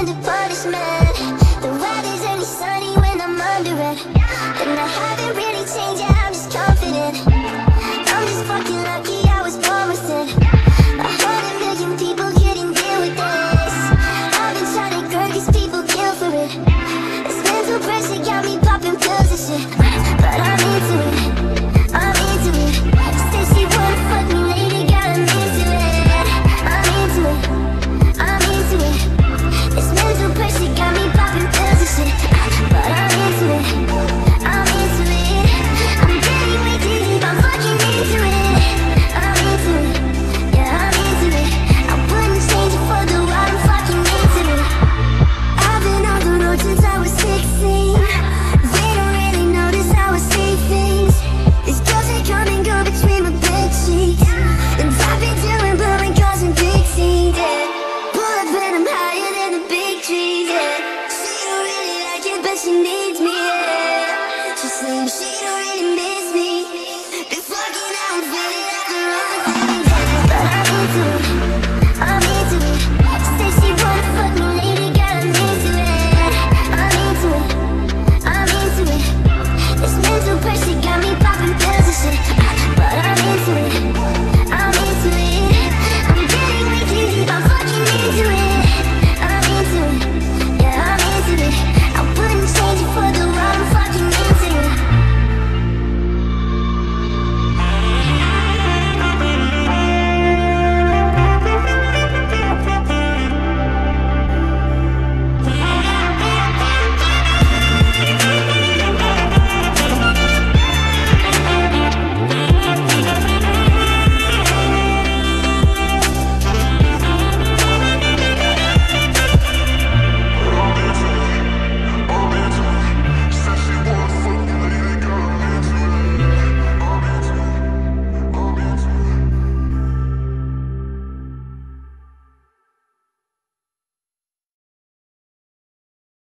under punishment. The weather's only sunny when I'm under it. And I haven't really changed, yeah, I'm just confident. I'm just fucking lucky I was born with it. 100 million people couldn't deal with this. I've been trying to grow cause people kill for it. This mental pressure got me popping pills and shit. But I'm into it, I'm into it. Said she wanna fuck me later, got I'm into it. I'm into it, I'm into it. This mental pressure got me popping pills and shit. But I'm into it, I'm into it. I'm getting way too deep, I'm fucking into it. I'm into it, yeah, I'm into it. I wouldn't change it for the world, I'm fucking into it. I've been on the road since I was 16. They don't really notice how I say things. These girls, they come and go between my bed sheets. And I've been doing blowing cars and big scenes, yeah. Pull up and I'm higher than the big trees, yeah. She don't really like it, but she needs me, yeah. She's saying she don't really miss